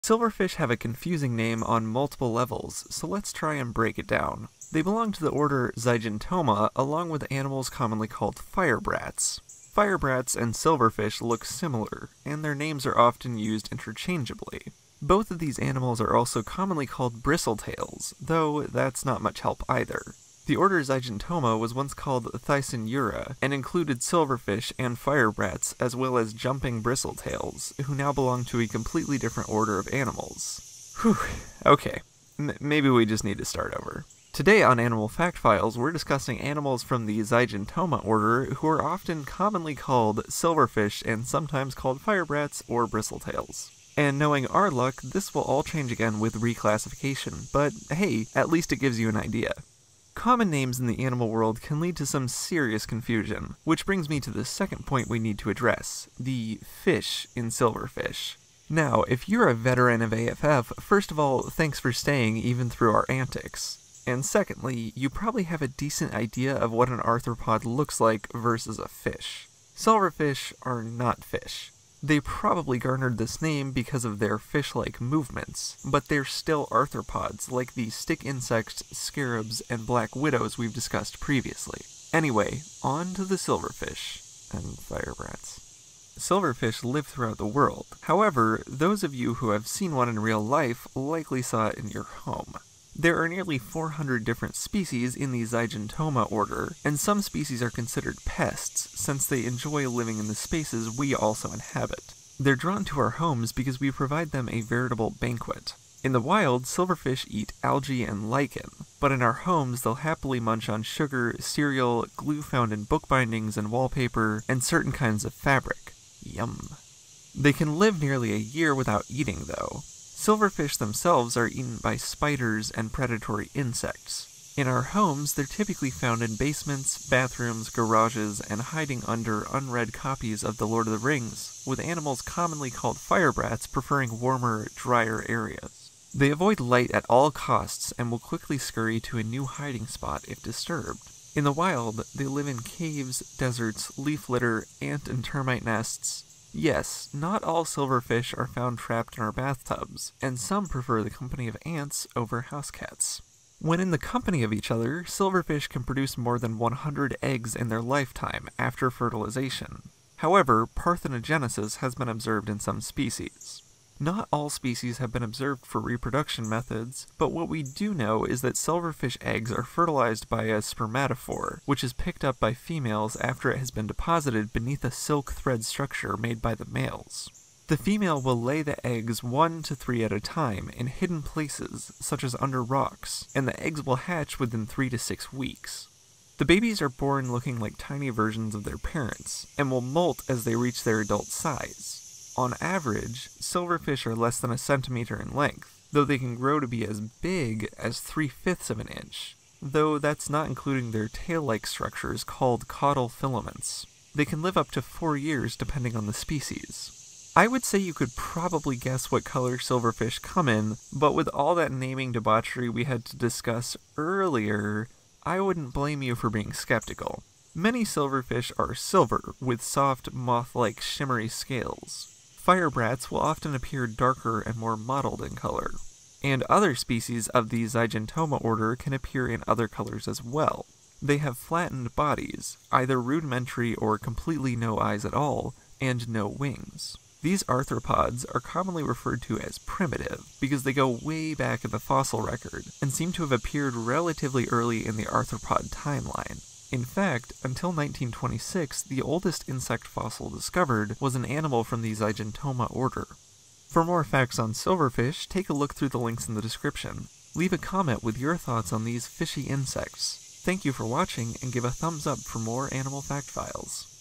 Silverfish have a confusing name on multiple levels, so let's try and break it down. They belong to the order Zygentoma, along with animals commonly called firebrats. Firebrats and silverfish look similar, and their names are often used interchangeably. Both of these animals are also commonly called bristletails, though that's not much help either. The order Zygentoma was once called Thysanura, and included silverfish and firebrats as well as jumping bristletails, who now belong to a completely different order of animals. Whew, okay, maybe we just need to start over. Today on Animal Fact Files, we're discussing animals from the Zygentoma order who are often commonly called silverfish and sometimes called firebrats or bristletails. And knowing our luck, this will all change again with reclassification, but hey, at least it gives you an idea. Common names in the animal world can lead to some serious confusion, which brings me to the second point we need to address, the fish in silverfish. Now, if you're a veteran of AFF, first of all, thanks for staying even through our antics. And secondly, you probably have a decent idea of what an arthropod looks like versus a fish. Silverfish are not fish. They probably garnered this name because of their fish-like movements, but they're still arthropods like the stick insects, scarabs, and black widows we've discussed previously. Anyway, on to the silverfish and firebrats. Silverfish live throughout the world. However, those of you who have seen one in real life likely saw it in your home. There are nearly 400 different species in the Zygentoma order, and some species are considered pests since they enjoy living in the spaces we also inhabit. They're drawn to our homes because we provide them a veritable banquet. In the wild, silverfish eat algae and lichen, but in our homes they'll happily munch on sugar, cereal, glue found in book bindings and wallpaper, and certain kinds of fabric. Yum. They can live nearly a year without eating, though. Silverfish themselves are eaten by spiders and predatory insects. In our homes, they're typically found in basements, bathrooms, garages, and hiding under unread copies of The Lord of the Rings, with animals commonly called firebrats preferring warmer, drier areas. They avoid light at all costs and will quickly scurry to a new hiding spot if disturbed. In the wild, they live in caves, deserts, leaf litter, ant and termite nests. Yes, not all silverfish are found trapped in our bathtubs, and some prefer the company of ants over house cats. When in the company of each other, silverfish can produce more than 100 eggs in their lifetime after fertilization. However, parthenogenesis has been observed in some species. Not all species have been observed for reproduction methods, but what we do know is that silverfish eggs are fertilized by a spermatophore, which is picked up by females after it has been deposited beneath a silk thread structure made by the males. The female will lay the eggs 1 to 3 at a time in hidden places, such as under rocks, and the eggs will hatch within 3 to 6 weeks. The babies are born looking like tiny versions of their parents, and will molt as they reach their adult size. On average, silverfish are less than a centimeter in length, though they can grow to be as big as 3/5 of an inch, though that's not including their tail-like structures called caudal filaments. They can live up to 4 years depending on the species. I would say you could probably guess what color silverfish come in, but with all that naming debauchery we had to discuss earlier, I wouldn't blame you for being skeptical. Many silverfish are silver, with soft, moth-like shimmery scales. Firebrats will often appear darker and more mottled in color, and other species of the Zygentoma order can appear in other colors as well. They have flattened bodies, either rudimentary or completely no eyes at all, and no wings. These arthropods are commonly referred to as primitive because they go way back in the fossil record and seem to have appeared relatively early in the arthropod timeline. In fact, until 1926, the oldest insect fossil discovered was an animal from the Zygentoma order. For more facts on silverfish, take a look through the links in the description. Leave a comment with your thoughts on these fishy insects. Thank you for watching, and give a thumbs up for more Animal Fact Files.